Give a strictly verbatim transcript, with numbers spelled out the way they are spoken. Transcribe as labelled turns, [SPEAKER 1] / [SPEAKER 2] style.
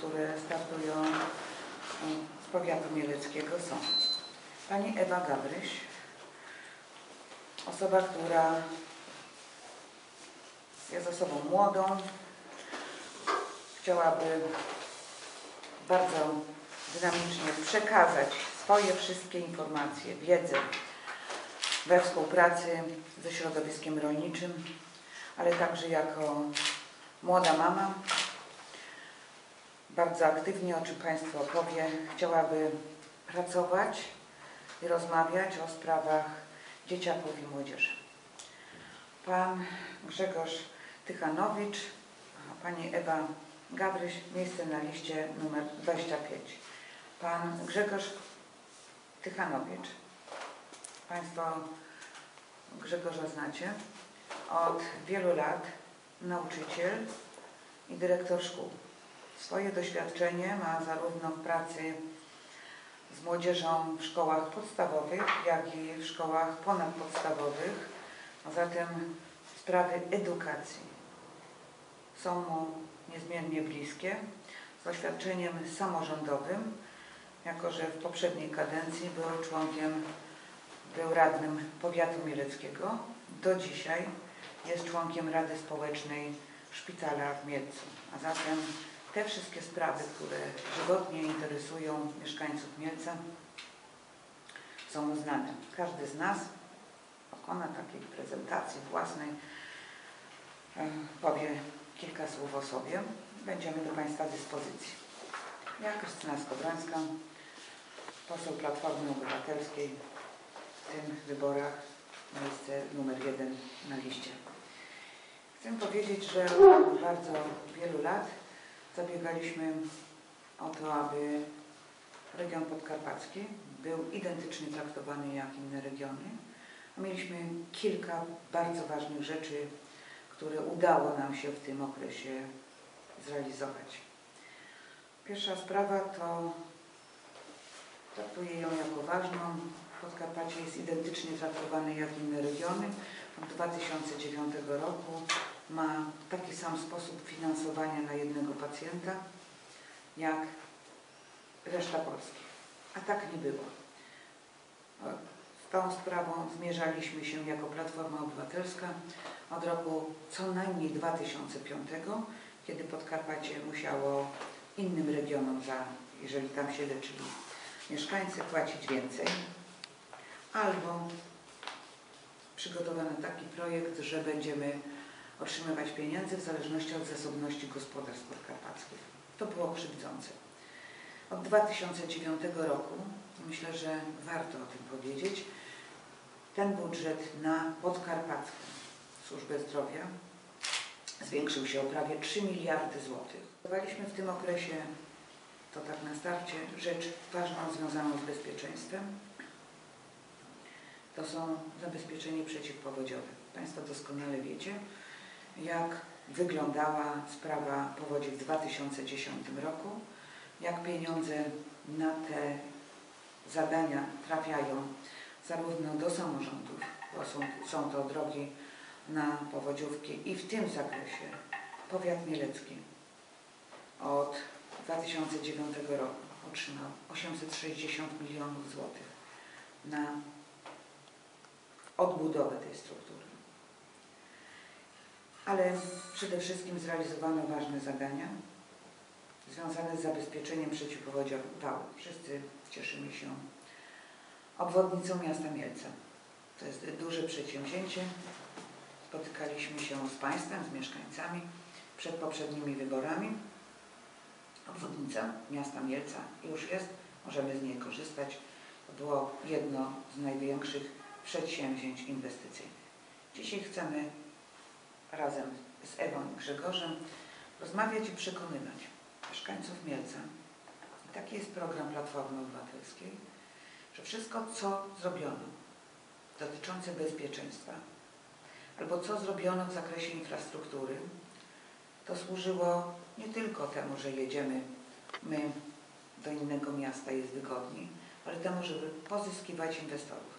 [SPEAKER 1] które startują z powiatu mieleckiego są pani Ewa Gabryś, osoba, która jest osobą młodą, chciałaby bardzo dynamicznie przekazać swoje wszystkie informacje, wiedzę we współpracy ze środowiskiem rolniczym, ale także jako młoda mama. Bardzo aktywnie, o czym Państwu opowie, chciałaby pracować i rozmawiać o sprawach dzieciaków i młodzieży. Pan Grzegorz Tychanowicz, a pani Ewa Gabryś, miejsce na liście numer dwadzieścia pięć. Pan Grzegorz Tychanowicz, Państwo Grzegorza znacie, od wielu lat nauczyciel i dyrektor szkół. Swoje doświadczenie ma zarówno w pracy z młodzieżą w szkołach podstawowych, jak i w szkołach ponadpodstawowych, a zatem sprawy edukacji są mu niezmiernie bliskie, z doświadczeniem samorządowym, jako że w poprzedniej kadencji był członkiem, był radnym powiatu mieleckiego, do dzisiaj jest członkiem Rady Społecznej Szpitala w Mielcu. A zatem te wszystkie sprawy, które żywotnie interesują mieszkańców Mielca, są mu znane. Każdy z nas dokona takiej prezentacji własnej, powie kilka słów o sobie. Będziemy do Państwa dyspozycji. Ja, Krystyna Skowrońska, poseł Platformy Obywatelskiej, w tych wyborach miejsce numer jeden na liście. Chcę powiedzieć, że od bardzo wielu lat zabiegaliśmy o to, aby region podkarpacki był identycznie traktowany jak inne regiony. Mieliśmy kilka bardzo ważnych rzeczy, które udało nam się w tym okresie zrealizować. Pierwsza sprawa to, traktuję ją jako ważną, Podkarpacie jest identycznie traktowane jak inne regiony. Od dwa tysiące dziewiątego roku ma taki sam sposób finansowania na jednego pacjenta jak reszta Polski. A tak nie było. Z tą sprawą zmierzaliśmy się jako Platforma Obywatelska od roku co najmniej dwa tysiące piątego, kiedy Podkarpacie musiało innym regionom, za, jeżeli tam się leczyli mieszkańcy, płacić więcej. Albo przygotowano taki projekt, że będziemy otrzymywać pieniądze w zależności od zasobności gospodarstw podkarpackich. To było krzywdzące. Od dwa tysiące dziewiątego roku, myślę, że warto o tym powiedzieć, ten budżet na podkarpacką służbę zdrowia zwiększył się o prawie trzy miliardy złotych. Zdecydowaliśmy w tym okresie, to tak na starcie, rzecz ważną związaną z bezpieczeństwem. To są zabezpieczenie przeciwpowodziowe. Państwo doskonale wiecie, jak wyglądała sprawa powodzi w dwa tysiące dziesiątym roku, jak pieniądze na te zadania trafiają zarówno do samorządów, bo są, są to drogi na powodziówki, i w tym zakresie powiat mielecki od dwa tysiące dziewiątego roku otrzymał osiemset sześćdziesiąt milionów złotych na odbudowę tej struktury. Ale przede wszystkim zrealizowano ważne zadania związane z zabezpieczeniem przeciwpowodziowym. Wszyscy cieszymy się obwodnicą miasta Mielca. To jest duże przedsięwzięcie. Spotykaliśmy się z Państwem, z mieszkańcami przed poprzednimi wyborami. Obwodnica miasta Mielca już jest, możemy z niej korzystać. To było jedno z największych przedsięwzięć inwestycyjnych. Dzisiaj chcemy razem z Ewą i Grzegorzem rozmawiać i przekonywać mieszkańców Mielca, i taki jest program Platformy Obywatelskiej, że wszystko, co zrobiono dotyczące bezpieczeństwa, albo co zrobiono w zakresie infrastruktury, to służyło nie tylko temu, że jedziemy my do innego miasta, jest wygodniej, ale temu, żeby pozyskiwać inwestorów.